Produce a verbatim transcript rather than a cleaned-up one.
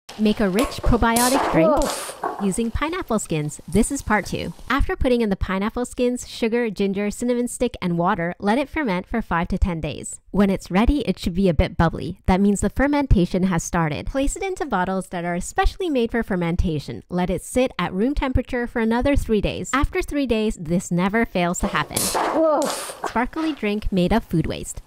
Make a rich probiotic drink using pineapple skins. This is part two. After putting in the pineapple skins, sugar, ginger, cinnamon stick, and water, let it ferment for five to ten days. When it's ready, it should be a bit bubbly. That means the fermentation has started. Place it into bottles that are especially made for fermentation. Let it sit at room temperature for another three days. After three days, this never fails to happen. Sparkly drink made of food waste.